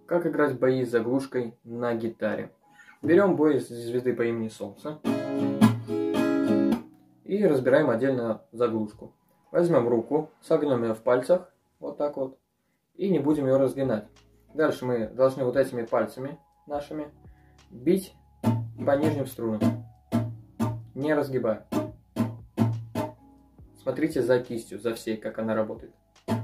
Как играть бои с заглушкой на гитаре. Берем бой с звезды по имени Солнце и разбираем отдельно заглушку. Возьмем руку, согнем ее в пальцах, вот так вот, и не будем ее разгинать. Дальше мы должны вот этими пальцами нашими бить по нижним струнам, не разгибая. Смотрите за кистью, за всей, как она работает.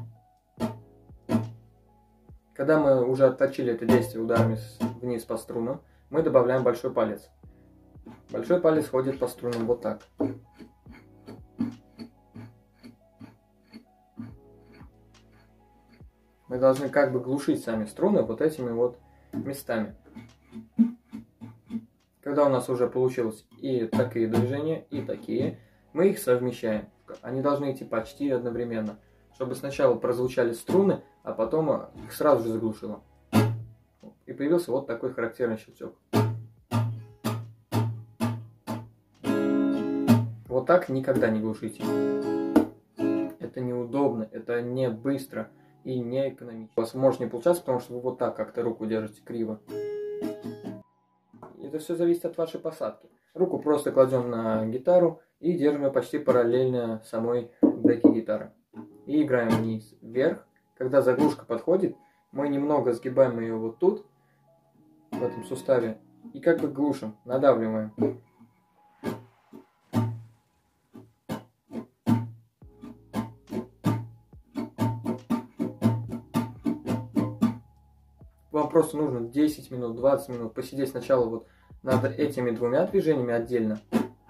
Когда мы уже отточили это действие ударами вниз по струнам, мы добавляем большой палец. Большой палец ходит по струнам вот так. Мы должны как бы глушить сами струны вот этими вот местами. Когда у нас уже получилось и такие движения, и такие, мы их совмещаем. Они должны идти почти одновременно, чтобы сначала прозвучали струны, а потом их сразу же заглушило. И появился вот такой характерный щелчок. Вот так никогда не глушите. Это неудобно, это не быстро и не экономично. У вас может не получаться, потому что вы вот так как-то руку держите криво. Это все зависит от вашей посадки. Руку просто кладем на гитару и держим ее почти параллельно самой деке гитары. И играем вниз, вверх. Когда заглушка подходит, мы немного сгибаем ее вот тут, в этом суставе, и как бы глушим, надавливаем. Вам просто нужно 10 минут, 20 минут посидеть сначала вот над этими двумя движениями отдельно.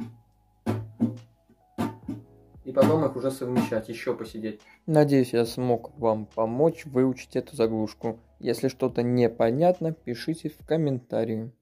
И потом их уже совмещать, еще посидеть. Надеюсь, я смог вам помочь выучить эту заглушку. Если что-то непонятно, пишите в комментарии.